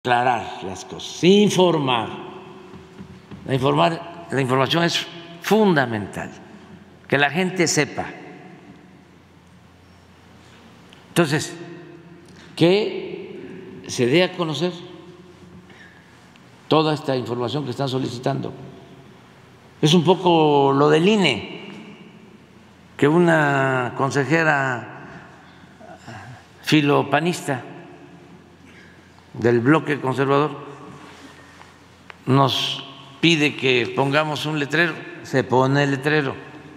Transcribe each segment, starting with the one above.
aclarar las cosas, informar. La información es fundamental, que la gente sepa. Entonces, que se dé a conocer toda esta información que están solicitando. Es un poco lo del INE, que una consejera filopanista del bloque conservador nos pide que pongamos un letrero, se pone el letrero.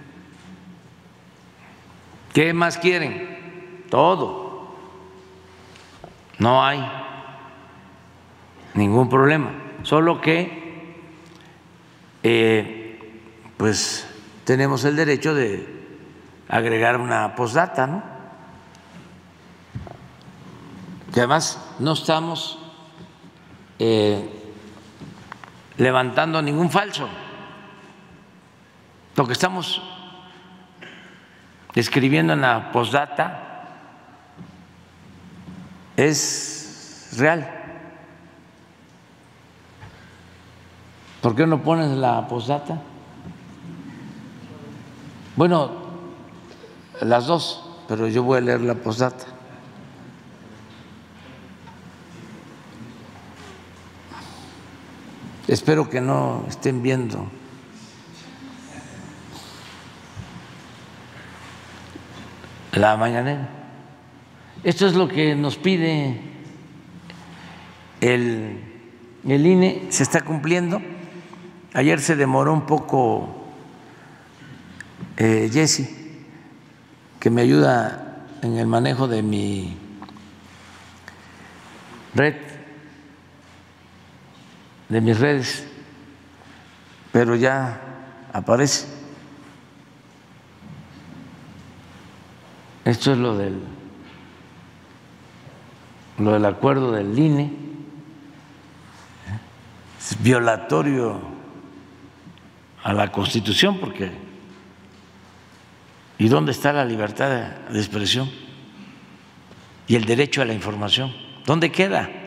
¿Qué más quieren? Todo. No hay ningún problema, solo que pues tenemos el derecho de agregar una postdata, ¿no? Que además no estamos levantando ningún falso. Lo que estamos escribiendo en la postdata es real. ¿Por qué no pones la postdata? Bueno, las dos, pero yo voy a leer la postdata. Espero que no estén viendo la mañanera. Esto es lo que nos pide el INE, se está cumpliendo. Ayer se demoró un poco Jessy, que me ayuda en el manejo de mi red, de mis redes, pero ya aparece. Esto es lo del acuerdo del INE, es violatorio a la Constitución, porque ¿y dónde está la libertad de expresión y el derecho a la información? ¿Dónde queda?